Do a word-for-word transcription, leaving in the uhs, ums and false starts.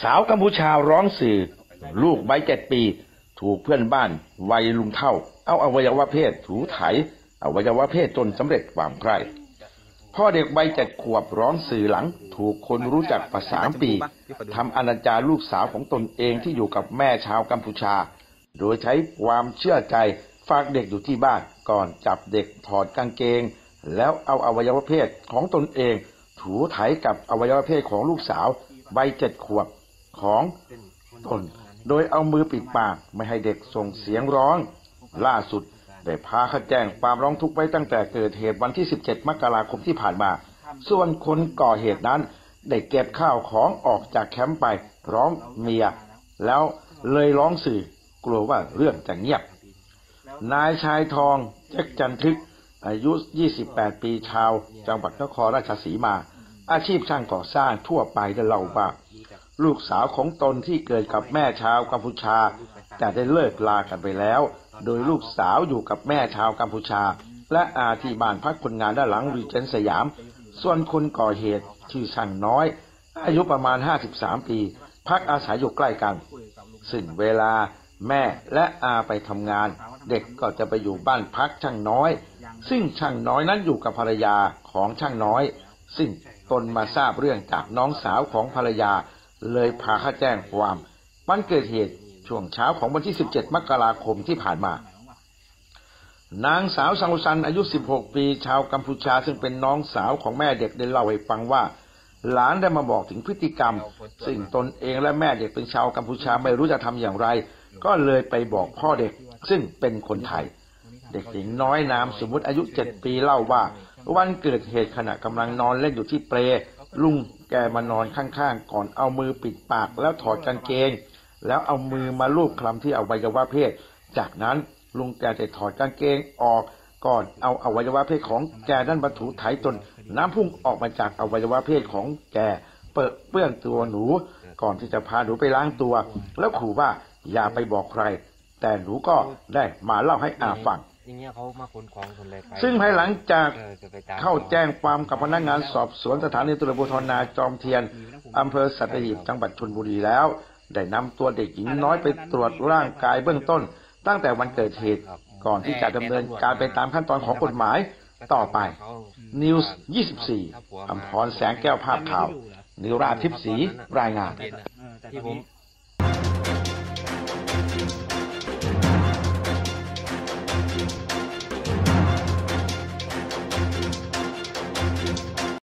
สาวกัมพูชาร้องสื่อลูกใบเจ็ดปีถูกเพื่อนบ้านวัยลุงเท่าเอาอวัยวะเพศถูไถอวัยวะเพศจนสำเร็จความใคร่พ่อเด็กวัยเจ็ดขวบร้องสื่อหลังถูกคนรู้จักกว่าสามปีทำอนาจารลูกสาวของตนเองที่อยู่กับแม่ชาวกัมพูชาโดยใช้ความเชื่อใจฝากเด็กอยู่ที่บ้านก่อนจับเด็กถอดกางเกงแล้วเอาอวัยวะเพศของตนเองถูไถกับอวัยวะเพศของลูกสาววัยเจ็ดขวบของตนโดยเอามือปิดปากไม่ให้เด็กส่งเสียงร้องล่าสุดได้พาเขาแจ้งความร้องทุกข์ไว้ตั้งแต่เกิดเหตุวันที่สิบเจ็ดมกราคมที่ผ่านมาส่วนคนก่อเหตุนั้นได้เก็บข้าวของออกจากแคมป์ไปพร้อมเมียแล้วเลยร้องสื่อกลัวว่าเรื่องจะเงียบนายชายทองแจ็คจันทึกอายุยี่สิบแปดปีชาวจังหวัดนครราชสีมาอาชีพช่างก่อสร้างทั่วไปได้เล่าว่าลูกสาวของตนที่เกิดกับแม่ชาวกัมพูชาแต่ได้เลิกลากันไปแล้วโดยลูกสาวอยู่กับแม่ชาวกัมพูชาและอาที่บ้านพักคนงานด้านหลังรีเจนสยามส่วนคนก่อเหตุชื่อช่างน้อยอายุประมาณห้าสิบสามปีพักอาศัยอยู่ใกล้กันซึ่งเวลาแม่และอาไปทำงานเด็กก็จะไปอยู่บ้านพักช่างน้อยซึ่งช่างน้อยนั้นอยู่กับภรรยาของช่างน้อยซึ่งตนมาทราบเรื่องจากน้องสาวของภรรยาเลยพาเข้าแจ้งความวันเกิดเหตุช่วงเช้าของวันที่สิบเจ็ดมกราคมที่ผ่านมานางสาวซังซันอายุสิบหกปีชาวกัมพูชาซึ่งเป็นน้องสาวของแม่เด็กได้เล่าให้ฟังว่าหลานได้มาบอกถึงพฤติกรรมซึ่งตนเองและแม่เด็กเป็นชาวกัมพูชาไม่รู้จะทำอย่างไรก็เลยไปบอกพ่อเด็กซึ่งเป็นคนไทยเด็กหญิงน้อยนามสมมุติอายุเจ็ดปีเล่าว่าวันเกิดเหตุขณะกำลังนอนเล่นอยู่ที่เปลลุงแกมานอนข้างๆก่อนเอามือปิดปากแล้วถอดกางเกงแล้วเอามือมาลูบคลำที่อวัยวะเพศจากนั้นลุงแกจะถอดกางเกงออกก่อนเอาอวัยวะเพศของแกนั้นบรรทุไถจนน้ำพุ่งออกมาจากอวัยวะเพศของแกเปื้อนเปื้อนตัวหนูก่อนที่จะพาหนูไปล้างตัวแล้วขู่ว่าอย่าไปบอกใครแต่หนูก็ได้มาเล่าให้อาฟังซึ่งภายหลังจากเข้าแจ้งความกับพนักงานสอบสวนสถานีตำรวจภูธรนาจอมเทียนอำเภอสัตหีบจังหวัดชลบุรีแล้วได้นำตัวเด็กหญิงน้อยไปตรวจร่างกายเบื้องต้นตั้งแต่วันเกิดเหตุก่อนที่จะดำเนินการไปตามขั้นตอนของกฎหมายต่อไปนิวส์ยี่สิบสี่อำพรแสงแก้วภาพข่าวนิราทิพย์ศรีรายงานที่ผม